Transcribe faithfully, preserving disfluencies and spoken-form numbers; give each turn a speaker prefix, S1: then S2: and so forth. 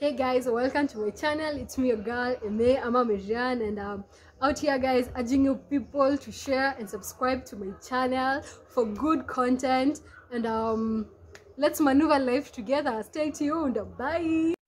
S1: Hey guys, welcome to my channel. It's me, your girl Eme Ama Mejan, and um out here guys urging you people to share and subscribe to my channel for good content, and um let's maneuver life together. Stay tuned. Bye.